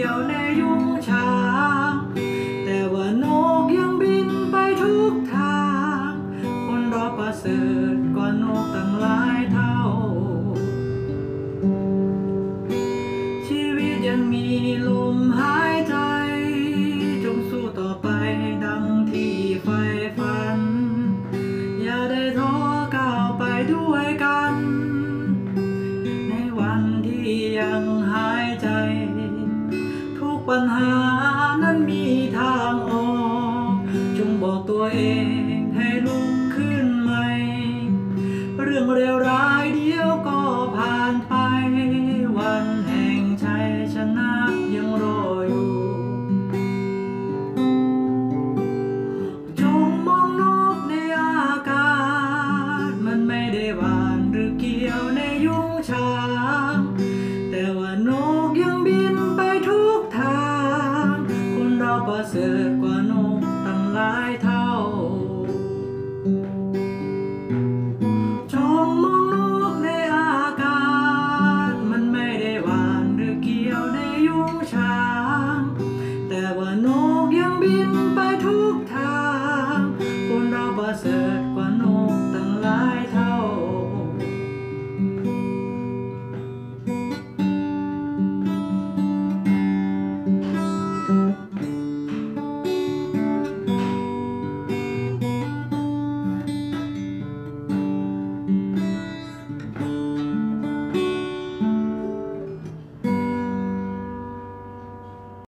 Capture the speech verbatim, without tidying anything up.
ยวในยุงฉางแต่ว่านกยังบินไปทุกทางคนเราประเสริฐกว่านกตั้งหลายเท่าชีวิตยังมีลมหายใจจงสู้ต่อไปดังที่ใฝ่ฝันอย่าได้ท้อก้าวไปด้วยกันในวันที่ยังหายใจทุกปัญหานั้นมีทางออกจงบอกตัวเองให้ลุกขึ้นใหม่เรื่องเลวร้ายเดียวก็ผ่านไปวันแห่งชัยชนะยังรออยู่จงมองนกในอากาศมันไม่ได้หวานหรือเกี่ยวในยุงฉางแต่ว่านกยังบินไปทุกทางคนเราประเสริฐ